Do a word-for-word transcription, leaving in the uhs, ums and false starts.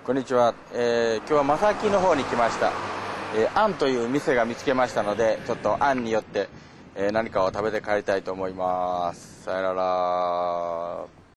こんにちは、えー、今日は正木の方に来ました。えー、あんという店が見つけましたので、ちょっとあんによって、えー、何かを食べて帰りたいと思います。さよなら。